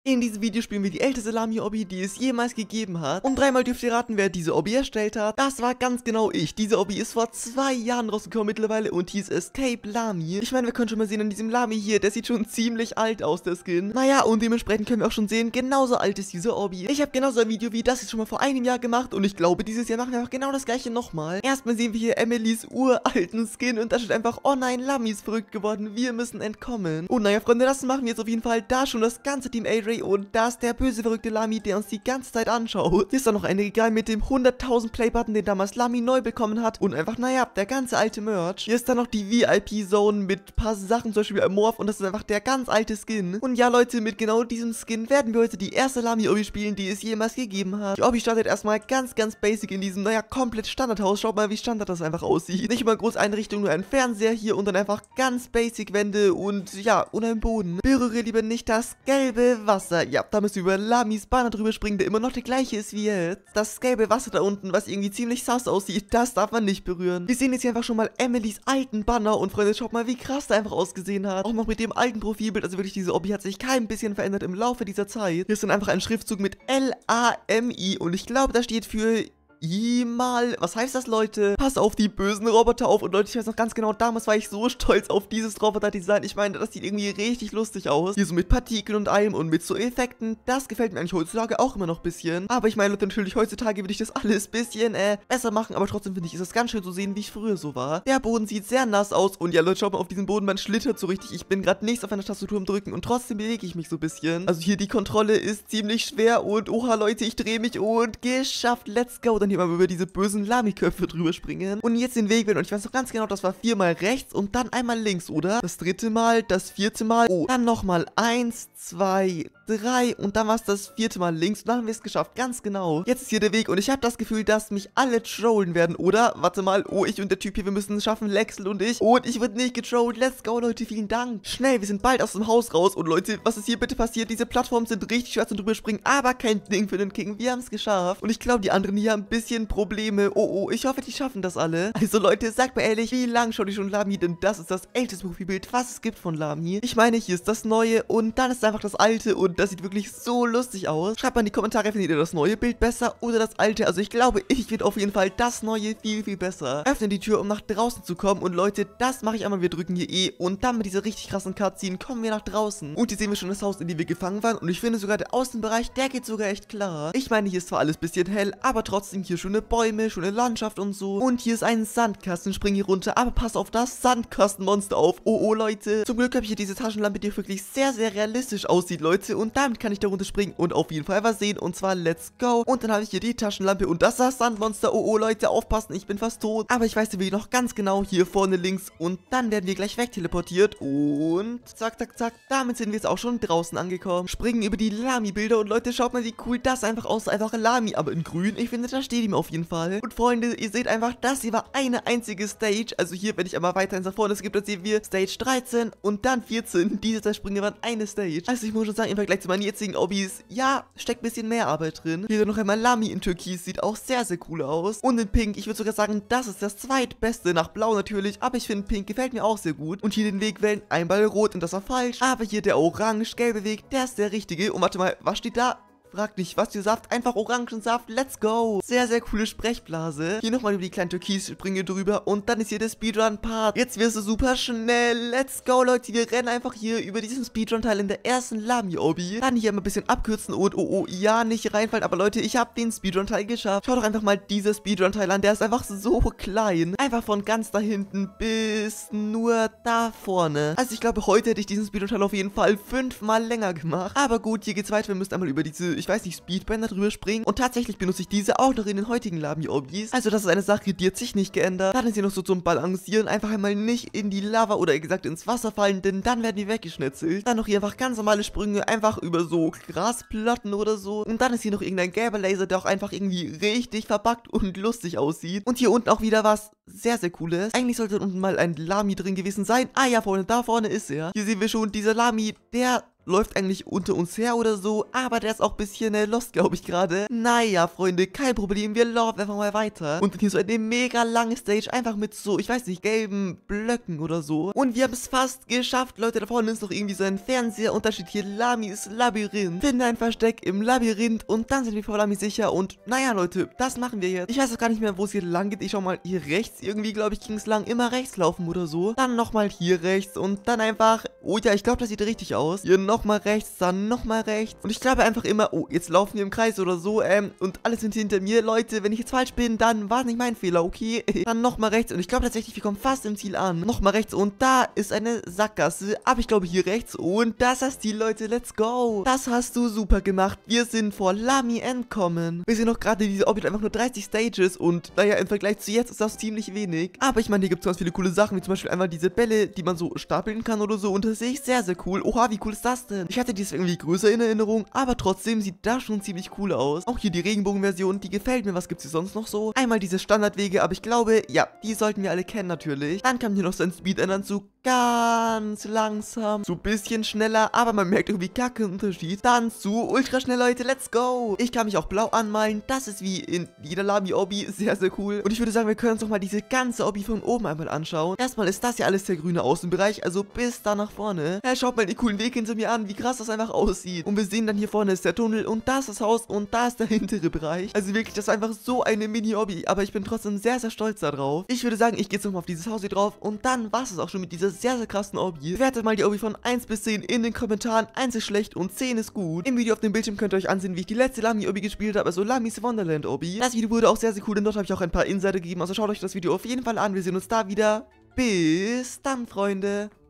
In diesem Video spielen wir die älteste Lami-Obby, die es jemals gegeben hat. Und dreimal dürft ihr raten, wer diese Obby erstellt hat. Das war ganz genau ich. Diese Obby ist vor 2 Jahren rausgekommen mittlerweile und hieß Escape Lami. Ich meine, wir können schon mal sehen an diesem Lami hier, der sieht schon ziemlich alt aus, der Skin. Naja, und dementsprechend können wir auch schon sehen, genauso alt ist diese Obby. Ich habe genauso ein Video wie das jetzt schon mal vor einem Jahr gemacht und ich glaube, dieses Jahr machen wir einfach genau das gleiche nochmal. Erstmal sehen wir hier Emilys uralten Skin und da steht einfach, oh nein, Lami ist verrückt geworden, wir müssen entkommen. Und naja, Freunde, das machen wir jetzt auf jeden Fall. Da schon das ganze Team A-Ray und da ist der böse, verrückte Lami, der uns die ganze Zeit anschaut. Hier ist dann noch ein Regal mit dem 100.000 Playbutton, den damals Lami neu bekommen hat. Und einfach, naja, der ganze alte Merch. Hier ist dann noch die VIP-Zone mit ein paar Sachen, zum Beispiel ein Morph. Und das ist einfach der ganz alte Skin. Und ja, Leute, mit genau diesem Skin werden wir heute die erste Lami-Obby spielen, die es jemals gegeben hat. Die Obby startet erstmal ganz basic in diesem, naja, komplett Standardhaus. Schaut mal, wie Standard das einfach aussieht. Nicht mal groß Einrichtung, nur ein Fernseher hier und dann einfach ganz basic Wände und ja, und ein Boden. Berühre lieber nicht das gelbe Wasser. Ja, da müssen wir über Lamis Banner drüber springen, der immer noch der gleiche ist wie jetzt. Das gelbe Wasser da unten, was irgendwie ziemlich sass aussieht, das darf man nicht berühren. Wir sehen jetzt hier einfach schon mal Emilys alten Banner und Freunde, schaut mal, wie krass der einfach ausgesehen hat. Auch noch mit dem alten Profilbild, also wirklich, diese Obby hat sich kein bisschen verändert im Laufe dieser Zeit. Hier ist dann einfach ein Schriftzug mit L-A-M-I und ich glaube, das steht für mal, was heißt das, Leute? Pass auf die bösen Roboter auf. Und Leute, ich weiß noch ganz genau, damals war ich so stolz auf dieses Roboter-Design. Ich meine, das sieht irgendwie richtig lustig aus. Hier so mit Partikeln und allem und mit so Effekten. Das gefällt mir eigentlich heutzutage auch immer noch ein bisschen. Aber ich meine, Leute, natürlich heutzutage würde ich das alles ein bisschen, besser machen. Aber trotzdem finde ich, ist das ganz schön zu sehen, wie ich früher so war. Der Boden sieht sehr nass aus. Und ja, Leute, schaut mal auf diesen Boden, man schlittert so richtig. Ich bin gerade nichts auf einer Tastatur am Drücken und trotzdem bewege ich mich so ein bisschen. Also hier die Kontrolle ist ziemlich schwer und oha, Leute, ich drehe mich und geschafft, let's go. Dann hier mal über diese bösen Lami-Köpfe drüber springen. Und jetzt den Weg wählen. Und ich weiß noch ganz genau, das war 4-mal rechts und dann einmal links, oder? Das 3. Mal, das 4. Mal. Oh, dann nochmal 1, 2, 3 und dann war es das 4. Mal links und dann haben wir es geschafft. Ganz genau. Jetzt ist hier der Weg und ich habe das Gefühl, dass mich alle trollen werden, oder? Warte mal. Oh, ich und der Typ hier, wir müssen es schaffen. Lexel und ich. Und ich wurde nicht getrollt. Let's go, Leute. Vielen Dank. Schnell, wir sind bald aus dem Haus raus. Und Leute, was ist hier bitte passiert? Diese Plattformen sind richtig schwer zum drüber springen, aber kein Ding für den King. Wir haben es geschafft. Und ich glaube, die anderen hier haben ein bisschen Probleme. Oh, ich hoffe, die schaffen das alle. Also Leute, sagt mir ehrlich, wie lange schaut ihr schon Lami? Denn das ist das älteste Profilbild, was es gibt von Lami. Ich meine, hier ist das neue und dann ist einfach das alte und das sieht wirklich so lustig aus. Schreibt mal in die Kommentare, findet ihr das neue Bild besser oder das alte? Also ich glaube, ich finde auf jeden Fall das neue viel besser. Öffnen die Tür, um nach draußen zu kommen und Leute, das mache ich einmal. Wir drücken hier E und dann mit dieser richtig krassen Cutscene kommen wir nach draußen. Und hier sehen wir schon das Haus, in dem wir gefangen waren und ich finde sogar der Außenbereich, der geht sogar echt klar. Ich meine, hier ist zwar alles ein bisschen hell, aber trotzdem hier schöne Bäume, schöne Landschaft und so. Und hier ist ein Sandkasten, spring hier runter, aber pass auf das Sandkastenmonster auf. Oh, Leute. Zum Glück habe ich hier diese Taschenlampe, die wirklich sehr realistisch aussieht, Leute. Und damit kann ich da runter springen und auf jeden Fall was sehen. Und zwar, let's go. Und dann habe ich hier die Taschenlampe und das ist das Sandmonster. Oh, Leute, aufpassen, ich bin fast tot. Aber ich weiß wie noch ganz genau hier vorne links. Und dann werden wir gleich wegteleportiert. Und zack. Damit sind wir jetzt auch schon draußen angekommen. Springen über die Lami-Bilder und Leute, schaut mal, wie cool das einfach aussieht. Einfach ein Lami, aber in grün. Ich finde, da steht ihm auf jeden Fall. Und Freunde, ihr seht einfach, das hier war eine einzige Stage. Also hier, wenn ich einmal weiter nach vorne skippe, dann sehen wir Stage 13 und dann 14. Diese 2 Sprünge waren eine Stage. Also ich muss schon sagen, im Vergleich zu meinen jetzigen Hobbys, ja, steckt ein bisschen mehr Arbeit drin. Hier noch einmal Lami in Türkis, sieht auch sehr cool aus. Und in Pink, ich würde sogar sagen, das ist das zweitbeste, nach Blau natürlich, aber ich finde Pink gefällt mir auch sehr gut. Und hier den Weg wählen, einmal rot und das war falsch. Aber hier der orange-gelbe Weg, der ist der richtige. Und warte mal, was steht da? Fragt nicht, was für Saft, einfach Orangensaft, let's go. Sehr coole Sprechblase. Hier nochmal über die kleinen Türkis-Springe drüber und dann ist hier der Speedrun-Part. Jetzt wirst du super schnell, let's go, Leute. Wir rennen einfach hier über diesen Speedrun-Teil in der ersten Lami-Obby. Dann hier mal ein bisschen abkürzen und oh, ja, nicht reinfallen. Aber Leute, ich habe den Speedrun-Teil geschafft. Schaut doch einfach mal dieser Speedrun-Teil an, der ist einfach so klein. Einfach von ganz da hinten bis nur da vorne. Also ich glaube, heute hätte ich diesen Speedrun-Teil auf jeden Fall 5-mal länger gemacht. Aber gut, hier geht's weiter. Wir müssen einmal über diese, ich weiß nicht, Speedbänder drüber springen. Und tatsächlich benutze ich diese auch noch in den heutigen Lami-Obbys. Also das ist eine Sache, die hat sich nicht geändert. Dann ist hier noch so zum Balancieren. Einfach einmal nicht in die Lava oder gesagt ins Wasser fallen, denn dann werden die weggeschnitzelt. Dann noch hier einfach ganz normale Sprünge, einfach über so Grasplatten oder so. Und dann ist hier noch irgendein gelber Laser, der auch einfach irgendwie richtig verpackt und lustig aussieht. Und hier unten auch wieder was sehr cooles. Eigentlich sollte unten mal ein Lami drin gewesen sein. Ah ja, da vorne ist er. Hier sehen wir schon, dieser Lami, der läuft eigentlich unter uns her oder so, aber der ist auch ein bisschen lost, glaube ich gerade. Naja, Freunde, kein Problem, wir laufen einfach mal weiter. Und dann hier so eine mega lange Stage, einfach mit so, ich weiß nicht, gelben Blöcken oder so. Und wir haben es fast geschafft, Leute, da vorne ist noch irgendwie so ein Fernseher und da steht hier Lamis Labyrinth. Finde ein Versteck im Labyrinth und dann sind wir vor Lami sicher und naja, Leute, das machen wir jetzt. Ich weiß auch gar nicht mehr, wo es hier lang geht. Ich schau mal hier rechts, irgendwie, glaube ich, ging es lang, immer rechts laufen oder so. Dann nochmal hier rechts und dann einfach, oh ja, ich glaube, das sieht richtig aus. Hier nochmal rechts, dann nochmal rechts. Und ich glaube einfach immer, oh, jetzt laufen wir im Kreis oder so, und alle sind hinter mir. Leute, wenn ich jetzt falsch bin, dann war es nicht mein Fehler, okay? Dann nochmal rechts und ich glaube tatsächlich, wir kommen fast im Ziel an. Nochmal rechts und da ist eine Sackgasse, aber ich glaube hier rechts und das ist das Ziel, Leute, let's go. Das hast du super gemacht. Wir sind vor Lami entkommen. Wir sehen noch gerade, diese Obby hat einfach nur 30 Stages und naja, im Vergleich zu jetzt ist das ziemlich wenig. Aber ich meine, hier gibt es ganz viele coole Sachen, wie zum Beispiel einmal diese Bälle, die man so stapeln kann oder so und das sehe ich sehr, sehr cool. Oha, wie cool ist das denn? Ich hatte dies irgendwie größer in Erinnerung, aber trotzdem sieht das schon ziemlich cool aus. Auch hier die Regenbogenversion, die gefällt mir. Was gibt es hier sonst noch so? Einmal diese Standardwege, aber ich glaube, ja, die sollten wir alle kennen natürlich. Dann kam hier noch so ein Speed-Ändern-Zug. Ganz langsam, so ein bisschen schneller, aber man merkt irgendwie gar keinen Unterschied. Dann zu ultra schnell, Leute, let's go. Ich kann mich auch blau anmalen, das ist wie in jeder Lami-Obby, sehr, sehr cool. Und ich würde sagen, wir können uns noch mal diese ganze Obby von oben einmal anschauen. Erstmal ist das hier alles der grüne Außenbereich, also bis da nach vorne. Ja, schaut mal den coolen Weg hinter mir an, wie krass das einfach aussieht. Und wir sehen dann hier vorne ist der Tunnel und da ist das Haus und da ist der hintere Bereich. Also wirklich, das ist einfach so eine Mini-Obby, aber ich bin trotzdem sehr, sehr stolz darauf. Ich würde sagen, ich gehe jetzt nochmal auf dieses Haus hier drauf und dann war es auch schon mit dieser sehr, sehr krassen Obby. Bewertet mal die Obby von 1 bis 10 in den Kommentaren. 1 ist schlecht und 10 ist gut. Im Video auf dem Bildschirm könnt ihr euch ansehen, wie ich die letzte Lami-Obby gespielt habe, also Lamis Wonderland Obby. Das Video wurde auch sehr, sehr cool, denn dort habe ich auch ein paar Insider gegeben, also schaut euch das Video auf jeden Fall an. Wir sehen uns da wieder. Bis dann, Freunde.